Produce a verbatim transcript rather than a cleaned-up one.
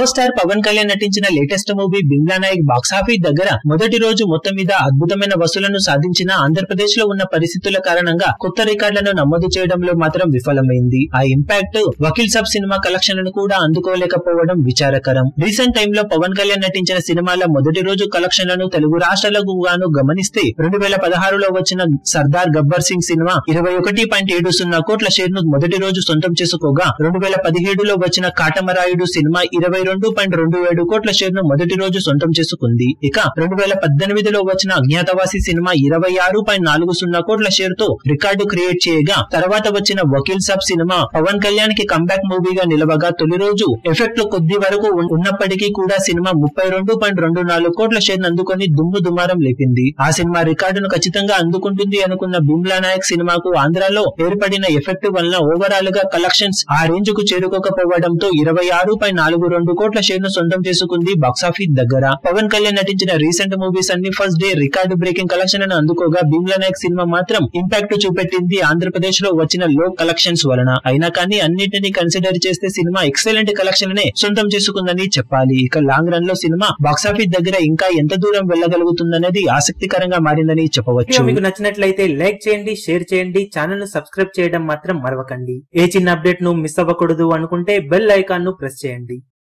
Power star Pawan Kalyan నటించిన latest movie Bheemla Nayak box office దగ్గర మొదటి రోజు మొత్తం మీద అద్భుతమైన వసూలను సాధించిన ఆంధ్రప్రదేశ్ లో ఉన్న పరిస్థితుల కారణంగా కొత్త రికార్డులను నమోదు చేయడంలో మాత్రం విఫలమైంది. ఆ ఇంపాక్ట్ వకీల్ సాబ్ సినిమా కలెక్షన్లను కూడా అందుకోలేకపోవడం విచారకరం. రీసెంట్ టైమ్ లో పవన్ కళ్యాణ్ నటించిన సినిమాల మొదటి రోజు కలెక్షన్లను తెలుగు రాష్ట్రాలకు గాను గమనిస్తే రెండు వేల పదహారులో వచ్చిన సర్దార్ గబ్బర్ సింగ్ సినిమా ఇరవై ఒకటి పాయింట్ ఏడు సున్నా కోట్ల షేర్ ను మొదటి రోజు సొంతం చేసుకోగా రెండు వేల పదిహేడులో వచ్చిన కాటమరాయుడు సినిమా ఇరవై రెండు పాయింట్ రెండు ఏడు కోట్ల షేర్ ను మొదటి రోజు సొంతం చేసుకుంది. ఇక రెండు వేల పద్దెనిమిదిలో వచ్చిన అజ్ఞాతవాసి సినిమా ఇరవై ఆరు పాయింట్ నాలుగు సున్నా కోట్ల షేర్ తో రికార్డు క్రియేట్ చేయగా తర్వాత వచ్చిన వకీల్ సాబ్ సినిమా పవన్ కళ్యాణ్ కి కంబ్యాక్ మూవీగా నిలవగా తొలి రోజు ఎఫెక్ట్లు కొద్ది వరకు ఉన్నప్పటికీ కూడా సినిమా ముప్పై రెండు పాయింట్ రెండు నాలుగు కోట్ల షేర్ అందుకొని దుమ్ము దుమారం లేపింది. ఆ సినిమా రికార్డును ఖచ్చితంగా అందుకుంటుంది అనుకున్న బిమ్లా నాయక్ సినిమాకు ఆంధ్రాలో ఏర్పడిన ఎఫెక్ట్ వలన ఓవరాల్ గా కలెక్షన్స్ ఆ రేంజ్ కు చేరుకోకపోవడంతో ఇరవై ఆరు పాయింట్ నాలుగు రెండు కోట్ల షేర్ ను సొంతం చేసుకుంది బాక్సాఫీస్ దగ్గర. పవన్ కళ్యాణ్ నటించిన రీసెంట్ మూవీస్ అన్ని first day record breaking collection ను అందుకోగా బిమ్లా నాయక్ సినిమా మాత్రం ఇంపాక్ట్ చూపెట్టింది ఆంధ్రప్రదేశ్ లో వచ్చిన లో కలెక్షన్స్ వలన. అయినా కానీ అన్నింటినీ కన్సిడర్ చేస్తే సినిమా ఎక్సలెంట్ కలెక్షన్ నే సొంతం చేసుకుందని చెప్పాలి. ఇక లాంగ్ రన్ లో సినిమా బాక్సాఫీస్ దగ్గర ఇంకా ఎంత దూరం వెళ్ళగలుగుతుందనేది ఆసక్తికరంగా మారిందని చెప్పవచ్చు. మీకు నచ్చినట్లయితే లైక్ చేయండి, షేర్ చేయండి, ఛానల్ ను సబ్స్క్రైబ్ చేయడం మాత్రం మరవకండి. ఏ చిన్న అప్డేట్ ను మిస్ అవ్వకూడదు అనుకుంటే బెల్ ఐకాన్ ను ప్రెస్ చేయండి.